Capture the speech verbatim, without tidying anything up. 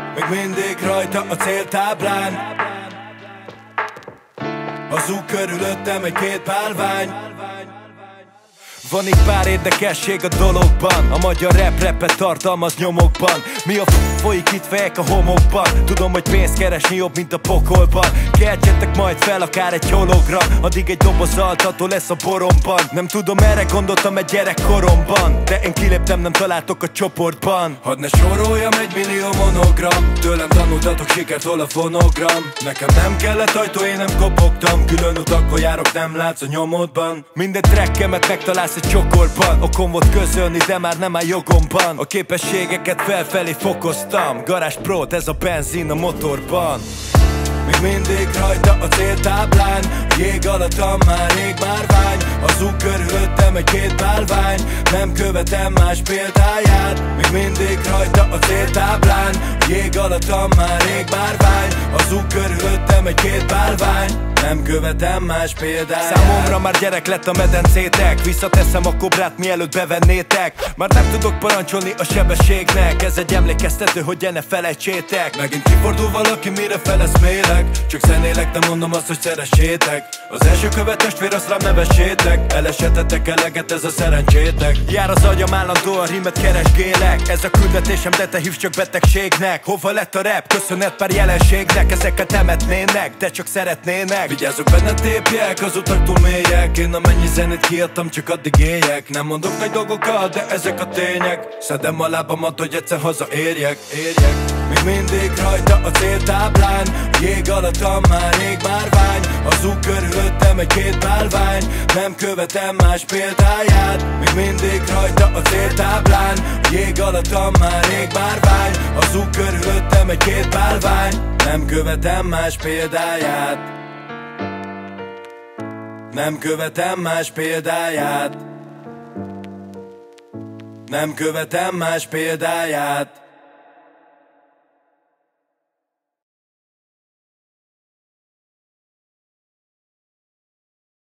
még mindig rajta a céltáblán. Az út körülöttem egy-két pálvány. Van itt pár érdekesség a dologban, a magyar rap repet tartalmaz nyomokban. Mi a f*** folyik itt fejek a homokban? Tudom, hogy pénzt keresni jobb, mint a pokolban. Keltjetek majd fel akár egy hologram, addig egy doboz altató lesz a boromban. Nem tudom, erre gondoltam egy gyerekkoromban, de én kiléptem, nem találtok a csoportban. Hadd ne soroljam egy millió monogram, tőlem tanultatok sikert, hol a fonogram. Nekem nem kellett ajtó, én nem kopogtam, külön utakon járok, nem látsz a nyomodban. Minden trackemet megtalálsz egy csokorban, okom volt közölni, de már nem áll jogomban. A képességeket felfelé fokoztam, Garázs Prod, ez a benzin a motorban. Még mindig rajta a céltáblán, jég alattam már rég márvány. Az út körülöttem egy-két bálvány, nem követem más példáját. Még mindig rajta a céltáblán, jég alattam már rég márvány. Az út körülöttem egy-két bálvány, nem követem más példát. Számomra már gyerek lett a medencétek, visszateszem a kobrát, mielőtt bevennétek. Már nem tudok parancsolni a sebességnek, ez egy emlékeztető, hogy ne felejtsétek. Megint kifordul valaki, mire feleszmélek, csak zenélek, nem mondom azt, hogy szeressétek. Az első követ testvér, azt rám nevessétek, elesetetek eleget, ez a szerencsétek. Jár az agyam állandóan, rímet keresgélek, ez a küldetésem, de te hívsz csak betegségnek. Hova lett a rap? Köszönet pár jelenségnek, ezeket temetnének, de csak szeretnének. Vigyázzok, benne tépjek, az utak túl mélyek. Én amennyi zenét kiadtam, csak addig éljek. Nem mondok nagy dolgokat, de ezek a tények. Szedem a lábamat, hogy egyszer hazaérjek, érjek. Még mindig rajta a céltáblán, jég alattam már rég márvány. Az út körülöttem egy-két bálvány, nem követem más példáját. Még mindig rajta a céltáblán, jég alattam már rég márvány. Az út körülöttem egy-két bálvány, nem követem más példáját. Nem követem más példáját. Nem követem más példáját.